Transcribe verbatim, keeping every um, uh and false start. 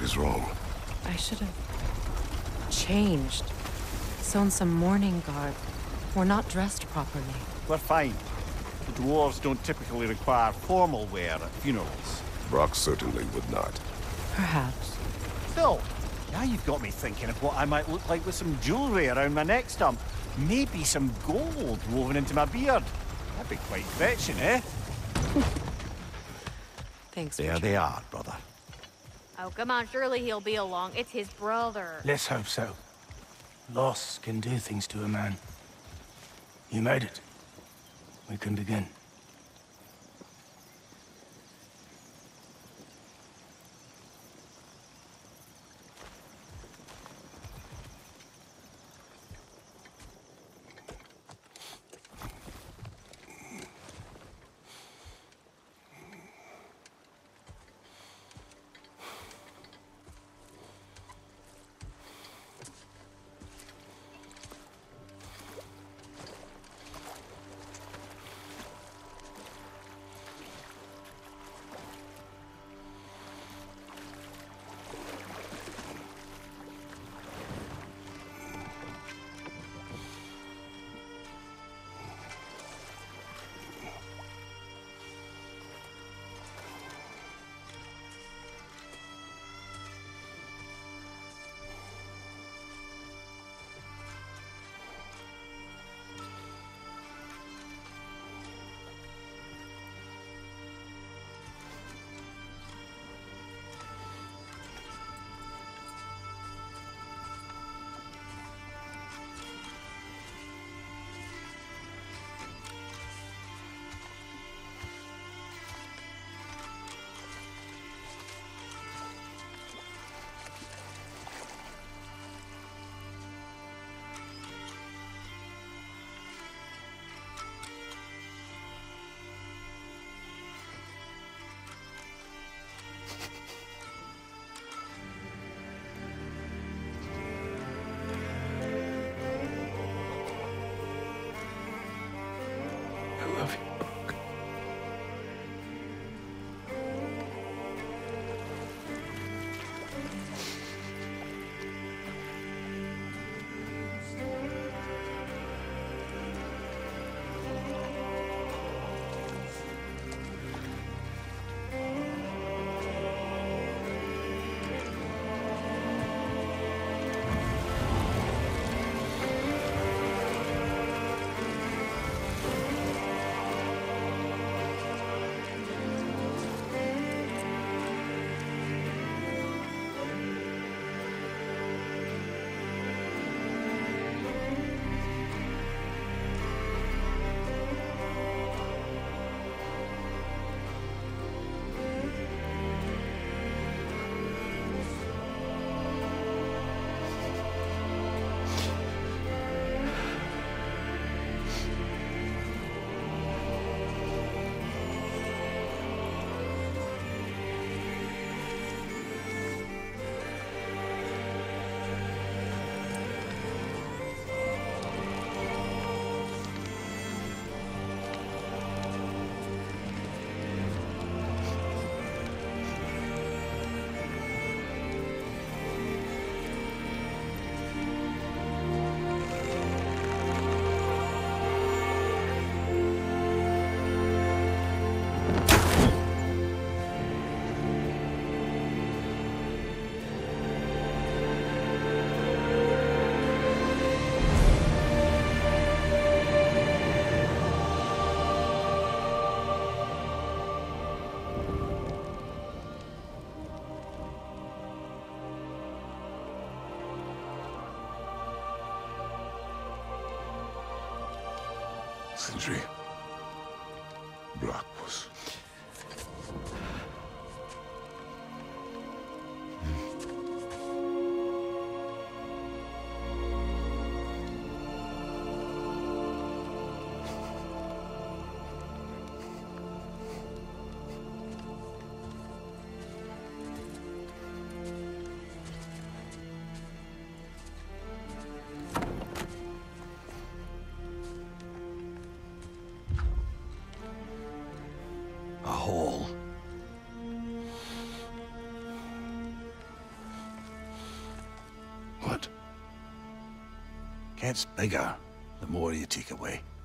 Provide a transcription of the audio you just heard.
is wrong? I should have changed. Sewn some mourning garb. We're not dressed properly. We're fine. The dwarves don't typically require formal wear at funerals. Brock certainly would not. Perhaps. Still, now you've got me thinking of what I might look like with some jewellery around my neck stump. Maybe some gold woven into my beard. That'd be quite fetching, eh? Thanks. There they are, brother. Oh, come on, surely he'll be along. It's his brother. Let's hope so. Loss can do things to a man. You made it. We can begin. I love you, Brock. Sindri. Brock was... Gets bigger the more you take away.